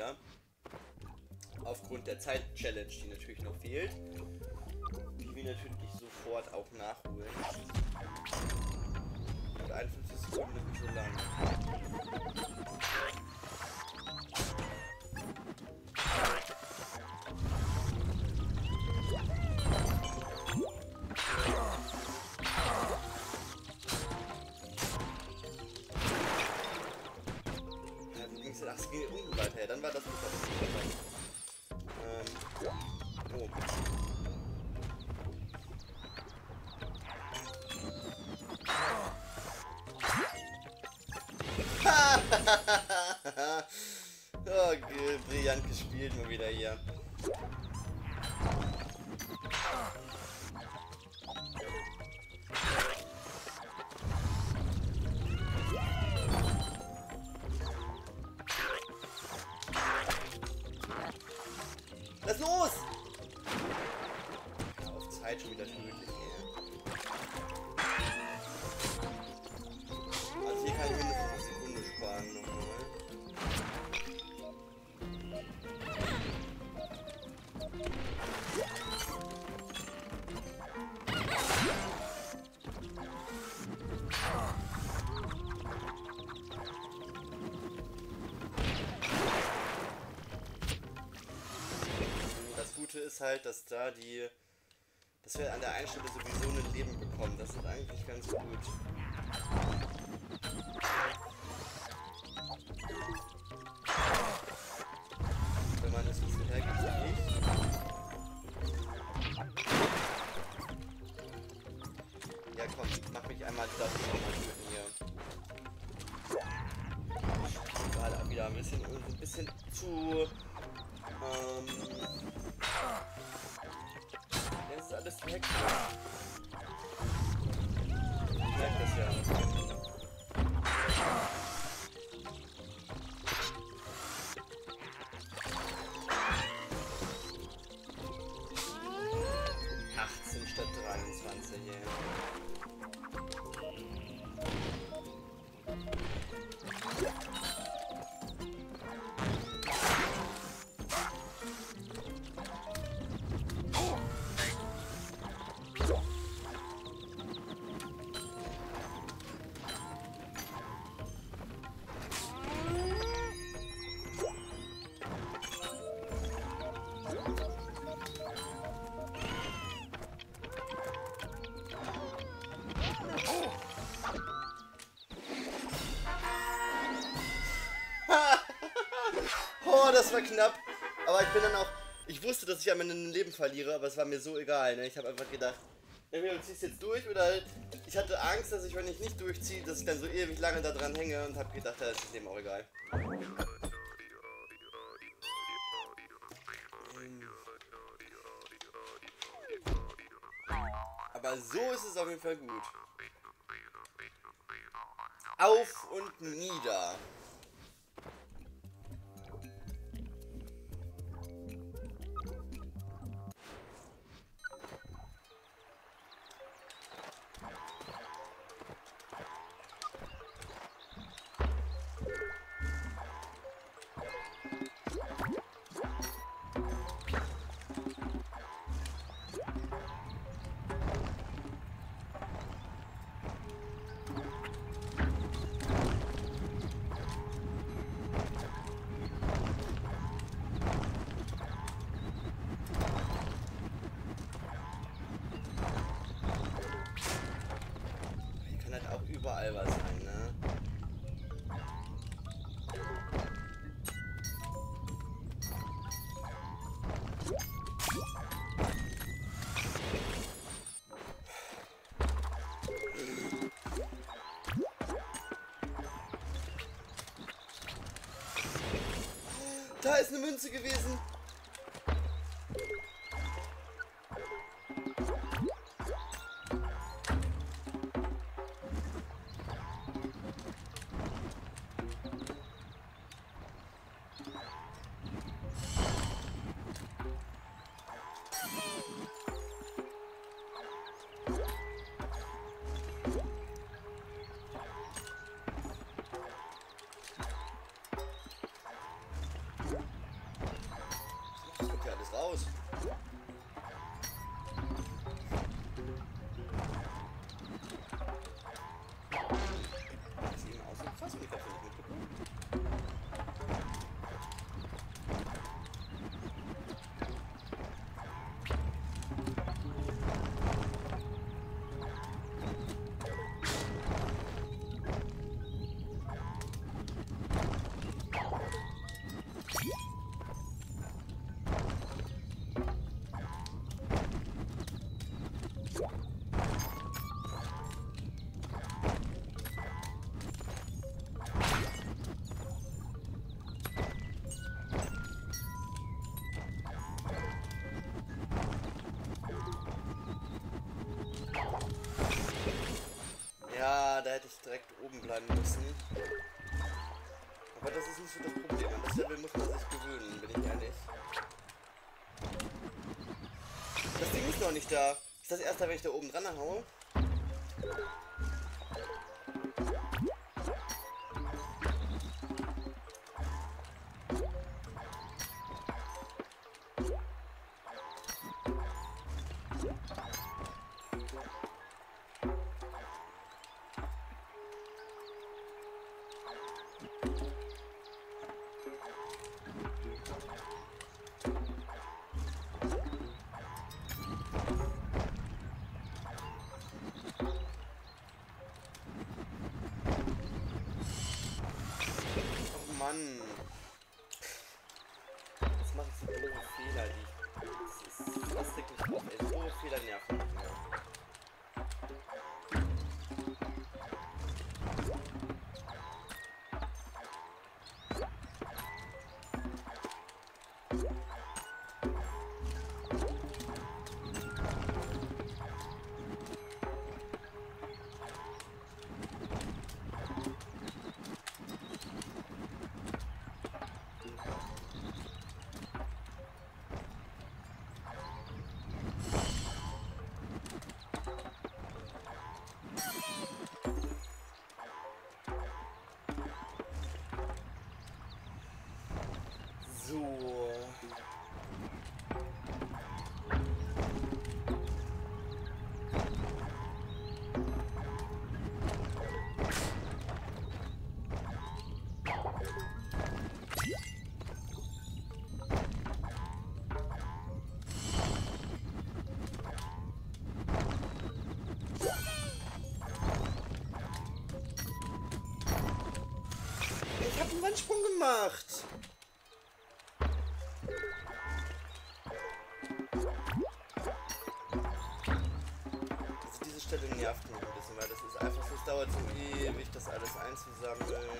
schwer. Aufgrund der Zeit-Challenge, die natürlich noch fehlt. Die wir natürlich sofort auch nachholen. Und 51 Sekunden ist so lang. Ach, es ging unten weiter, ja, dann war das nicht das. Oh. Oh, brillant gespielt mal wieder hier. Lass los! Auf Zeit schon wieder tödlich, ey. Also hier kann ich mindestens eine Sekunde sparen nochmal. Das Gute ist halt, dass da dass wir an der einen Stelle sowieso ein Leben bekommen. Das ist eigentlich ganz gut. Wenn man es so hergibt wie ich. Ja komm, mach mich einmal das nochmal töten hier. Gerade auch wieder ein bisschen zu... Jetzt ist alles weg. Ich merke das ja. 18 statt 23, yeah. Oh, das war knapp. Aber ich bin dann auch... Ich wusste, dass ich am Ende ein Leben verliere, aber es war mir so egal. Ne? Ich habe einfach gedacht, entweder du ziehst jetzt durch oder halt... Ich hatte Angst, dass ich, wenn ich nicht durchziehe, dass ich dann so ewig lange da dran hänge und habe gedacht, da ist das Leben auch egal. Aber so ist es auf jeden Fall gut. Auf und nieder. Überall was sein, ne? Da ist eine Münze gewesen. eigentlich direkt oben bleiben müssen. Aber das ist nicht so das Problem. An das Level muss man sich gewöhnen, bin ich ehrlich. Das Ding ist noch nicht da. Ist das erst da, wenn ich da oben dran haue? Mann. Jetzt mache ich so doofe Fehler, das regt mich auf, ey. Doofe Fehler nerven mich mehr. So. Ich habe einen Wandsprung gemacht. Also diese Stelle nervt mich ein bisschen, weil das ist einfach so, es dauert so ewig, das alles einzusammeln.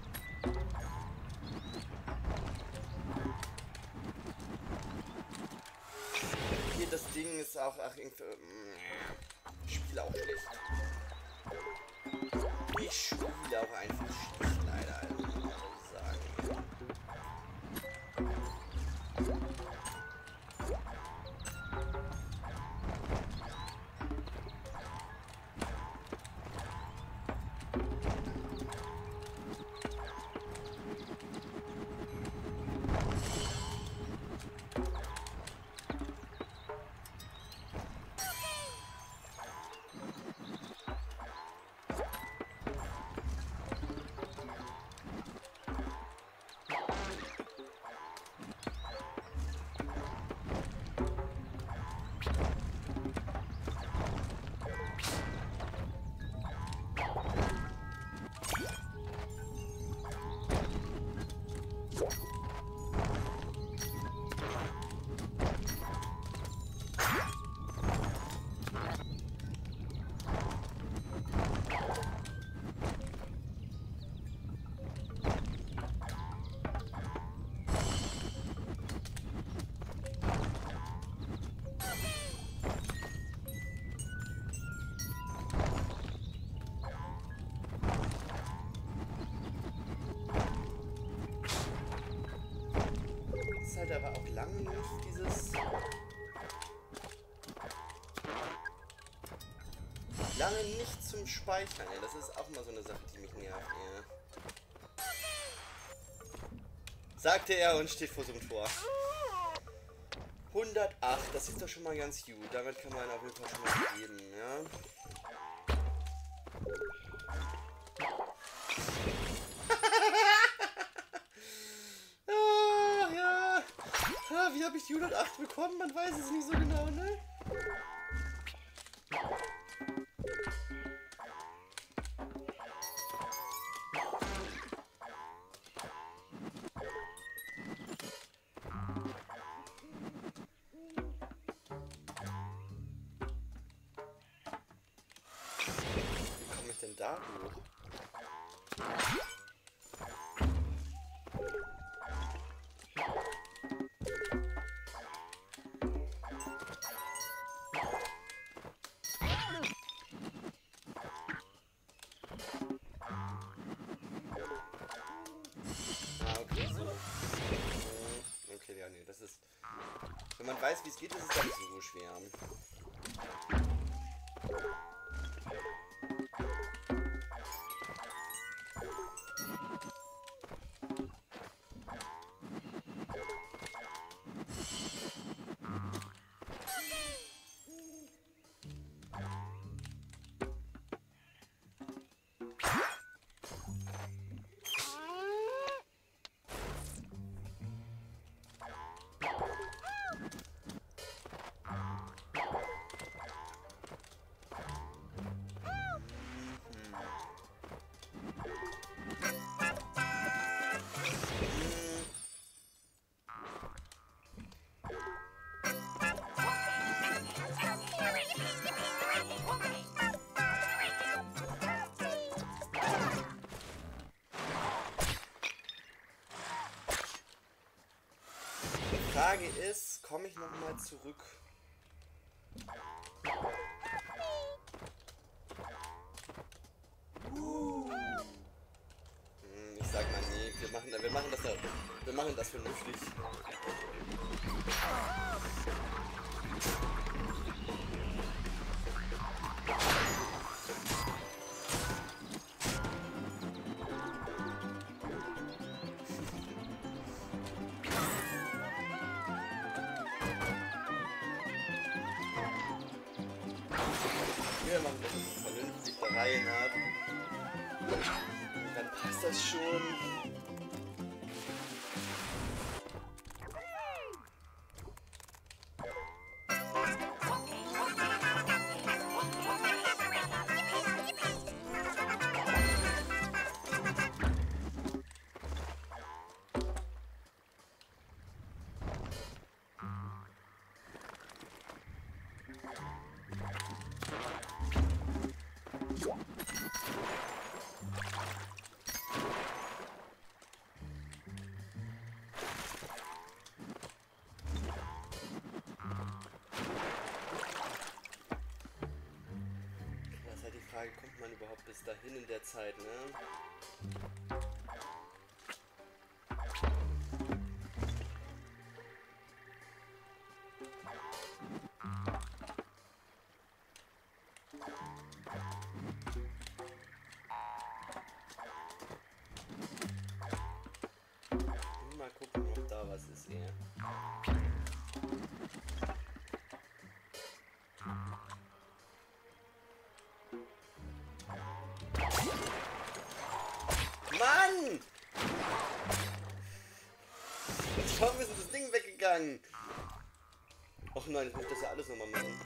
Hier das Ding ist auch, irgendwie, ich spiele auch schlecht. Ich spiele auch einfach schlecht, leider, also, muss ich sagen. Ist halt aber auch lange nicht dieses... Lange nicht zum Speichern, ey. Das ist auch mal so eine Sache, die mich nervt, ey. Sagte er und steht vor so einem Tor. 108, das ist doch schon mal ganz gut. Damit kann man auf jeden Fall schon mal leben, ja. Wie habe ich die 108 bekommen? Man weiß es nicht so genau, ne? Wie komme ich denn da hoch? weiß, wie es geht, ist es gar nicht so schwer. Die Frage ist, komme ich nochmal zurück? Ich sag mal nee, wir machen das vernünftig. Wir machen das vernünftig der Reihe nach. Dann passt das schon. Frage, kommt man überhaupt bis dahin in der Zeit, ne? Mal gucken, ob da was ist eher. Mann! Warum ist denn das Ding weggegangen? Och nein, ich muss das ja alles nochmal machen.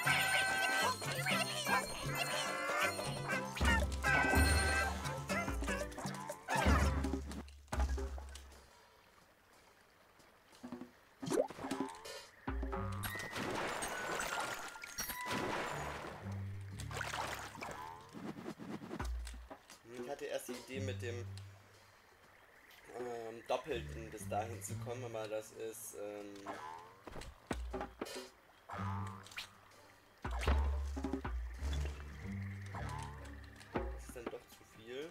Ich hatte erst die Idee mit dem Doppelten bis dahin zu kommen, aber das ist dann doch zu viel.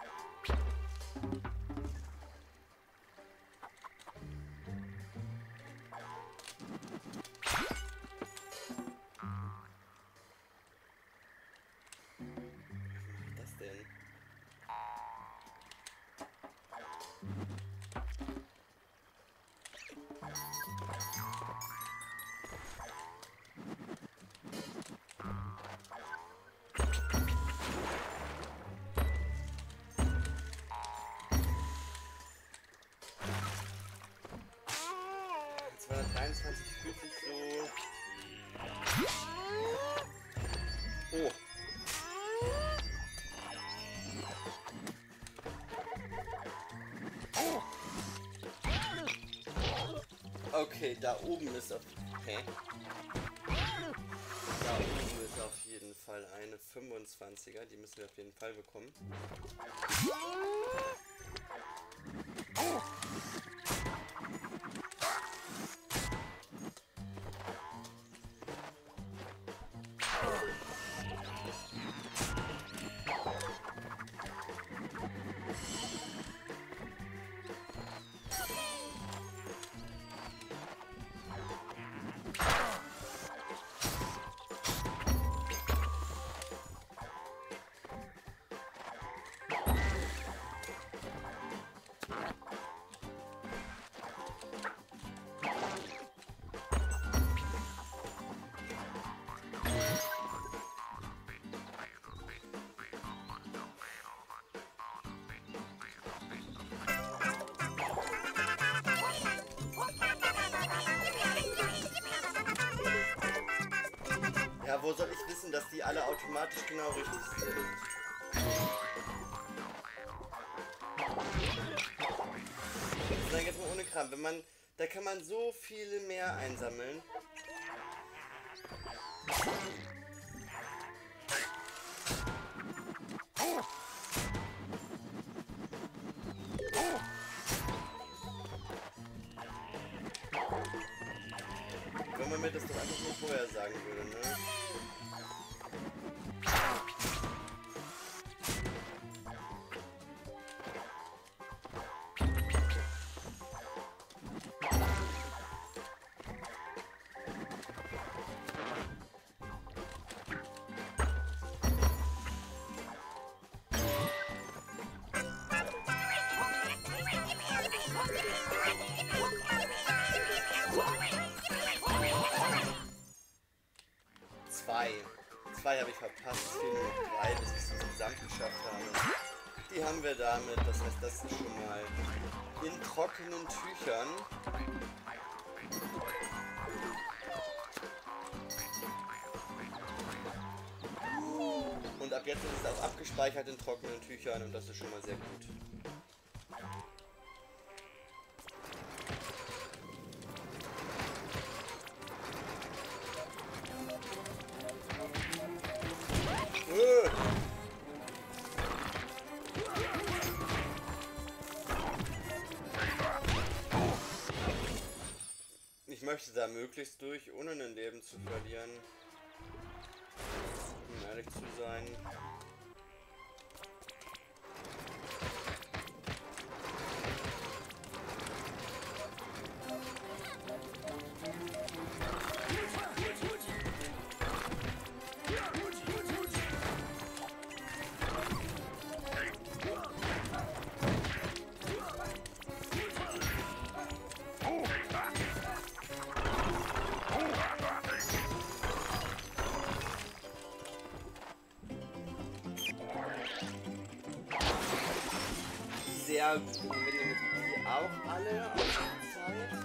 Was macht das denn? Fühlt sich so. Oh. Okay, da oben ist auf. Hä? Da oben ist auf jeden Fall eine 25er, die müssen wir auf jeden Fall bekommen. wissen, dass die alle automatisch genau richtig sind. Und dann jetzt mal ohne Kram. Wenn man, da kann man so viele mehr einsammeln. Wenn man mir das doch einfach nur vorher sagen würde, ne? Zwei habe ich verpasst, es fehlen nur noch 3, bis wir es insgesamt geschafft haben. Die haben wir damit, das heißt, das ist schon mal in trockenen Tüchern. Und ab jetzt ist es auch abgespeichert in trockenen Tüchern und das ist schon mal sehr gut. Ich möchte da möglichst durch, ohne ein Leben zu verlieren. Um ehrlich zu sein. Sehr gut. Und wir nehmen die auch alle auf die Zeit.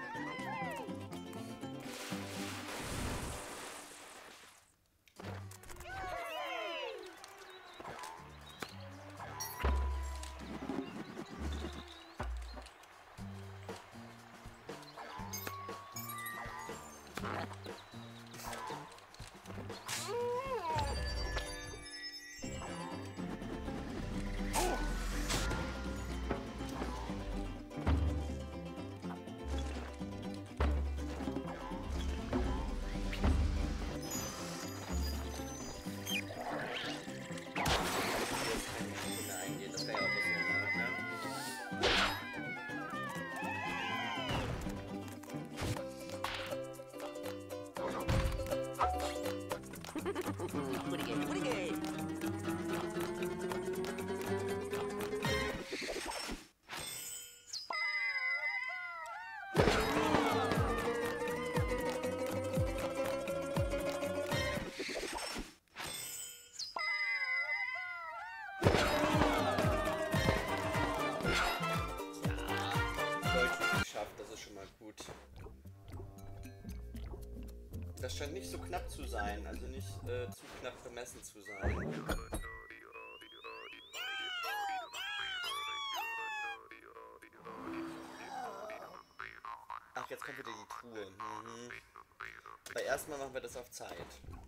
Das scheint nicht so knapp zu sein, also nicht zu knapp bemessen zu sein. Ach, jetzt kommt wieder die Truhe. Aber erstmal machen wir das auf Zeit.